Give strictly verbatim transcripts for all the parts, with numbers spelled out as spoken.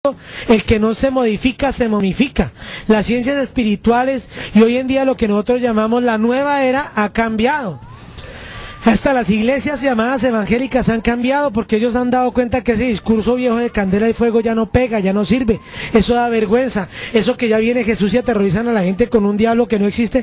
el que no se modifica se momifica. Las ciencias espirituales y hoy en día lo que nosotros llamamos la nueva era ha cambiado. Hasta las iglesias llamadas evangélicas han cambiado porque ellos han dado cuenta que ese discurso viejo de candela y fuego ya no pega, ya no sirve. Eso da vergüenza. Eso que ya viene Jesús y aterrorizan a la gente con un diablo que no existe,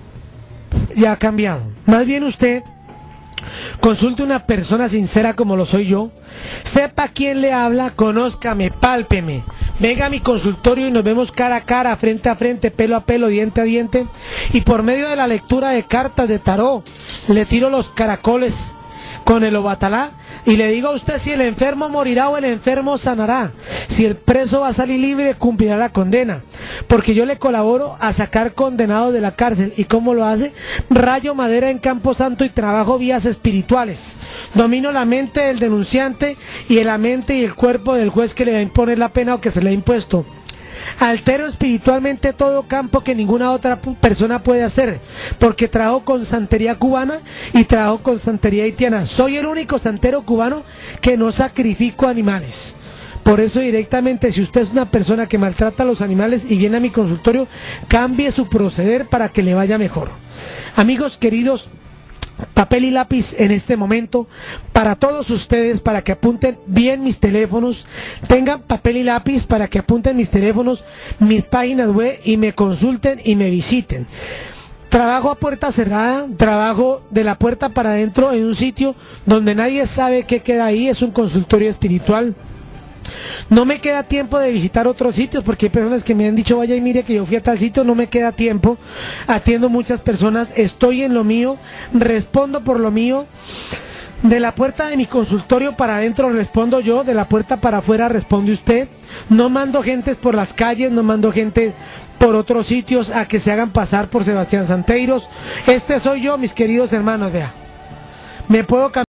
ya ha cambiado. Más bien usted consulte una persona sincera como lo soy yo, sepa quién le habla, conózcame, pálpeme, venga a mi consultorio y nos vemos cara a cara, frente a frente, pelo a pelo, diente a diente, y por medio de la lectura de cartas de tarot, le tiro los caracoles con el obatalá y le digo a usted si el enfermo morirá o el enfermo sanará, si el preso va a salir libre cumplirá la condena, porque yo le colaboro a sacar condenados de la cárcel. ¿Y cómo lo hace? Rayo madera en Campo Santo y trabajo vías espirituales, domino la mente del denunciante y la mente y el cuerpo del juez que le va a imponer la pena o que se le ha impuesto. Altero espiritualmente todo campo que ninguna otra persona puede hacer, porque trabajo con santería cubana y trabajo con santería haitiana. Soy el único santero cubano que no sacrifico animales. Por eso directamente, si usted es una persona que maltrata a los animales y viene a mi consultorio, cambie su proceder para que le vaya mejor. Amigos queridos, papel y lápiz en este momento para todos ustedes, para que apunten bien mis teléfonos, tengan papel y lápiz para que apunten mis teléfonos, mis páginas web y me consulten y me visiten. Trabajo a puerta cerrada, trabajo de la puerta para adentro en un sitio donde nadie sabe qué queda ahí, es un consultorio espiritual. No me queda tiempo de visitar otros sitios porque hay personas que me han dicho vaya y mire que yo fui a tal sitio, no me queda tiempo, atiendo muchas personas, estoy en lo mío, respondo por lo mío. De la puerta de mi consultorio para adentro respondo yo, de la puerta para afuera responde usted. No mando gente por las calles, no mando gente por otros sitios a que se hagan pasar por Sebastián Santeiros. Este soy yo, mis queridos hermanos, vea. Me puedo cambiar.